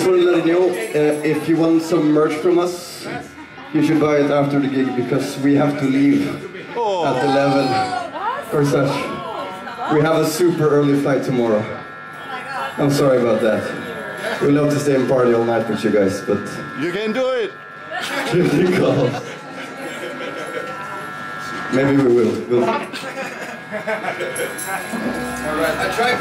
just want to let you know, if you want some merch from us, you should buy it after the gig because we have to leave at 11 or such. We have a super early flight tomorrow. I'm sorry about that. We'd love to stay and party all night with you guys, but... You can do it! Give me a call. Maybe we will. Alright, I tried.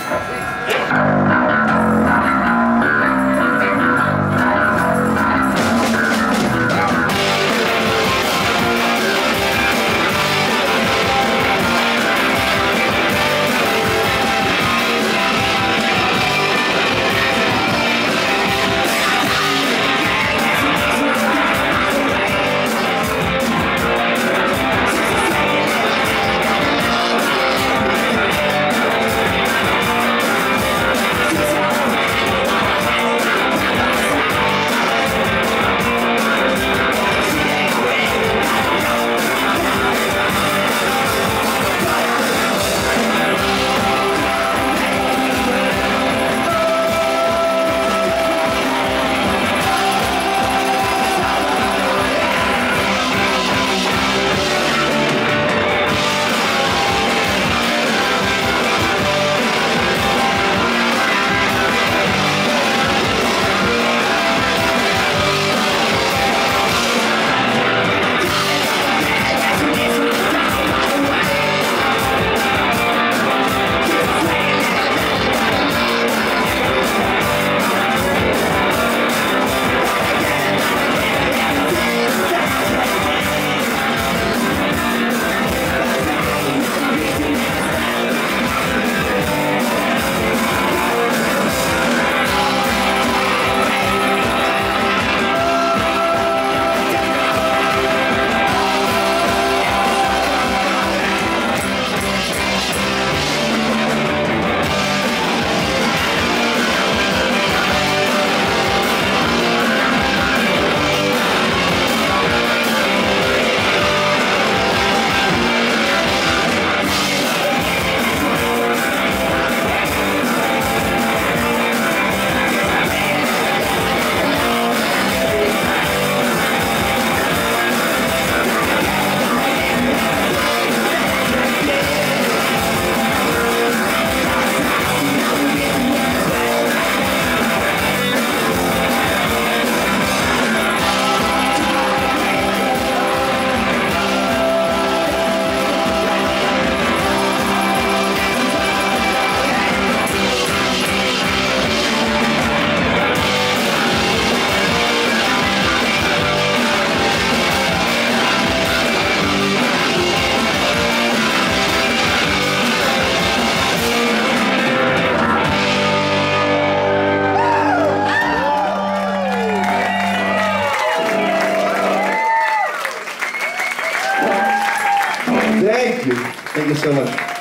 Thank you so much.